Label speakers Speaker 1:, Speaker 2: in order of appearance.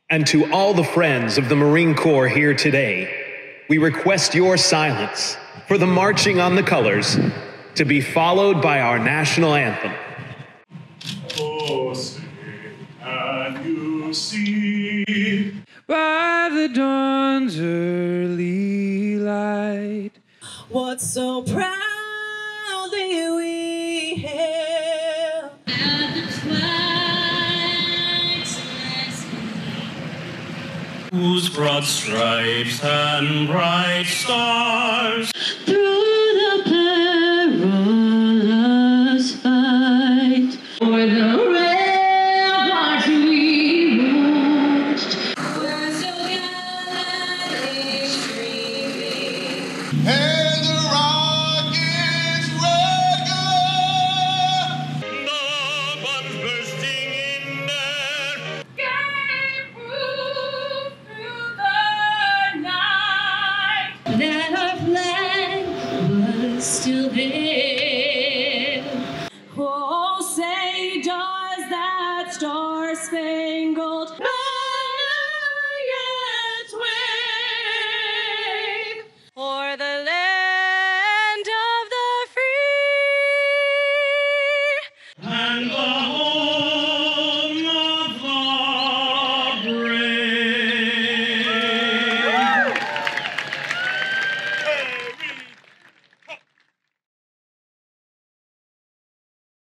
Speaker 1: And to all the friends of the Marine Corps here today, we request your silence for the marching on the colors to be followed by our national anthem.
Speaker 2: Oh, say, and you see
Speaker 3: by the dawn's early light
Speaker 4: what so proudly we hailed
Speaker 5: at the twilight's last
Speaker 2: whose broad stripes and bright stars
Speaker 5: through